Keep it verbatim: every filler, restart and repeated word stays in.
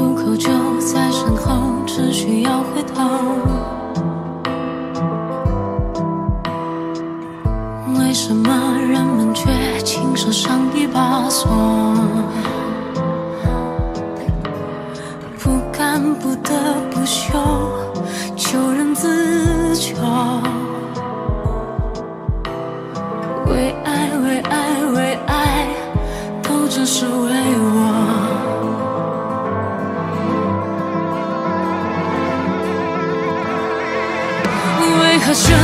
出口就在身后，只需要回头。为什么人们却轻手上一把锁？不敢不得不休，求人自求。为爱为爱为爱，都只是为我。为何选